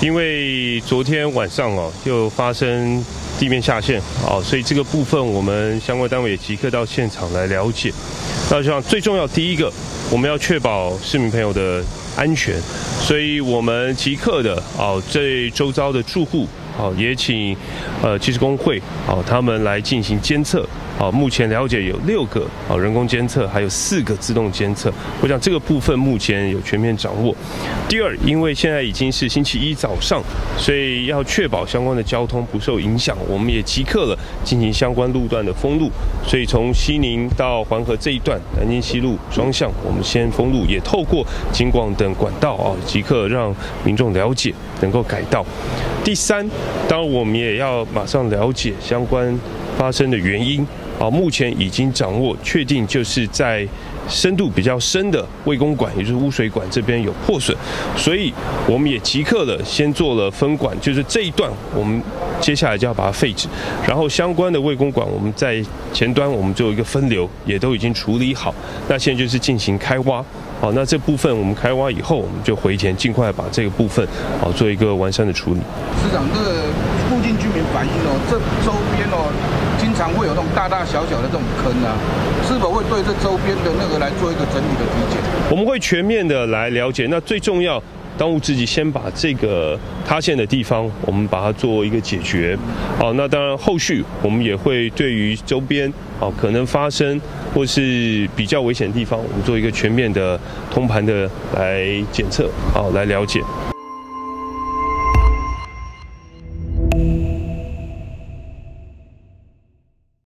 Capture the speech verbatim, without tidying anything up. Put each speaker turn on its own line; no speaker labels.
因为昨天晚上哦又发生地面下陷哦，所以这个部分我们相关单位也即刻到现场来了解。那像最重要第一个，我们要确保市民朋友的安全，所以我们即刻的哦这周遭的住户哦也请呃技师工会哦他们来进行监测。好，目前了解有六个好人工监测，还有四个自动监测。我想这个部分目前有全面掌握。第二，因为现在已经是星期一早上，所以要确保相关的交通不受影响，我们也即刻了进行相关路段的封路。所以从西宁到环河这一段，南京西路双向，我们先封路，也透过京广等管道啊，即刻让民众了解，能够改道。第三，当然我们也要马上了解相关发生的原因。好，目前已经掌握，确定就是在深度比较深的卫工管，也就是污水管这边有破损，所以我们也即刻的先做了分管，就是这一段我们接下来就要把它废止，然后相关的卫工管我们在前端我们做一个分流，也都已经处理好，那现在就是进行开挖。好，那这部分我们开挖以后，我们就回填，尽快把这个部分好做一个完善的处理。
市长，这个附近居民反映哦，这周边哦，经常会有那种大大小小的这种坑啊，是否会对这周边的那个来做一个整体的体检？
我们会全面的来了解。那最重要，当务之急，先把这个塌陷的地方，我们把它做一个解决。好，那当然后续我们也会对于周边哦可能发生或是比较危险的地方，我们做一个全面的通盘的来检测，好来了解。